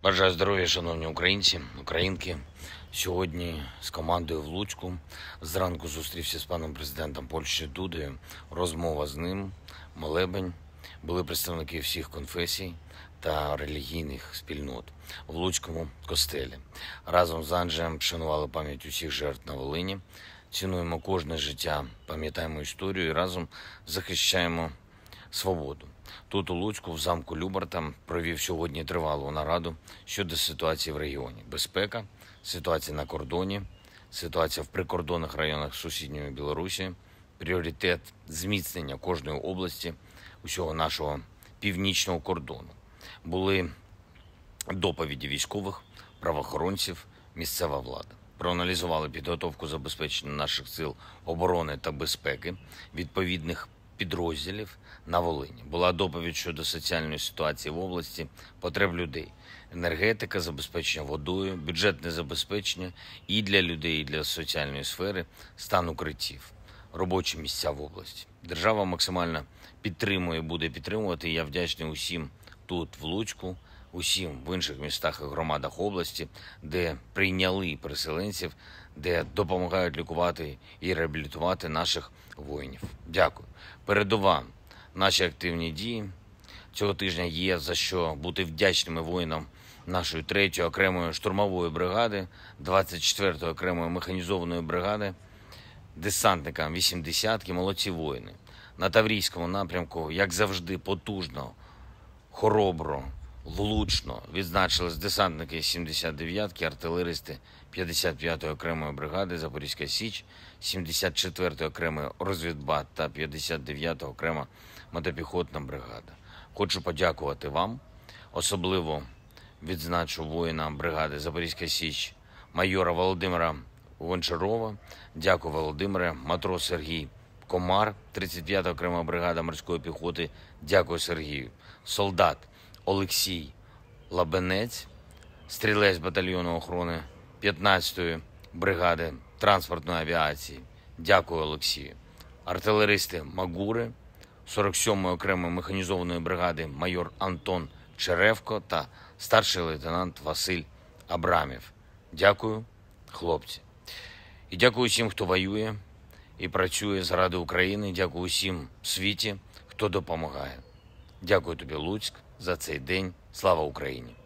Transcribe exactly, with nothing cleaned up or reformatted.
Бажаю здоров'я, шановні українці, українки. Сьогодні з командою в Луцьку зранку зустрівся з паном президентом Польщі Дудою. Розмова з ним, молебень. Були представники всіх конфесій та релігійних спільнот в Луцькому костелі. Разом з Анджеєм вшанували пам'ять усіх жертв на Волині. Цінуємо кожне життя, пам'ятаємо історію і разом захищаємо свободу. Тут, у Луцьку, в замку Любарта, провів сьогодні тривалу нараду щодо ситуації в регіоні. Безпека, ситуація на кордоні, ситуація в прикордонних районах сусідньої Білорусі, пріоритет зміцнення кожної області, усього нашого північного кордону. Були доповіді військових, правоохоронців, місцева влада. Проаналізували підготовку забезпечення наших сил оборони та безпеки, відповідних підрозділів на Волині. Була доповідь щодо соціальної ситуації в області, потреб людей, енергетика, забезпечення водою, бюджетне забезпечення і для людей, і для соціальної сфери, стан укриттів, робочі місця в області. Держава максимально підтримує, буде підтримувати. І я вдячний усім тут, в Луцьку, усім в інших містах і громадах області, де прийняли переселенців, де допомагають лікувати і реабілітувати наших воїнів. Дякую. Передова наші активні дії. Цього тижня є за що бути вдячними воїнам нашої третьої окремої штурмової бригади, двадцять четвертої окремої механізованої бригади, десантникам вісімдесятки, молодці воїни. На Таврійському напрямку, як завжди, потужно, хоробро, влучно відзначились десантники сімдесят дев'ятки, артилеристи п'ятдесят п'ятої окремої бригади Запорізька Січ, сімдесят четвертої окремої розвідбат та п'ятдесят дев'ята окрема мотопіхотна бригада. Хочу подякувати вам, особливо відзначу воїна бригади Запорізька Січ, майора Володимира Гончарова. Дякую, Володимире. Матрос Сергій Комар, тридцять п'ята окрема бригада морської піхоти. Дякую, Сергію. Солдат Олексій Лабенець, стрілець батальйону охорони п'ятнадцятої бригади транспортної авіації. Дякую, Олексію. Артилеристи Магури, сорок сьомої окремої механізованої бригади майор Антон Черевко та старший лейтенант Василь Абрамів. Дякую, хлопці. І дякую всім, хто воює і працює заради України. Дякую усім в світі, хто допомагає. Дякую тобі, Луцьк, за цей день. Слава Україні!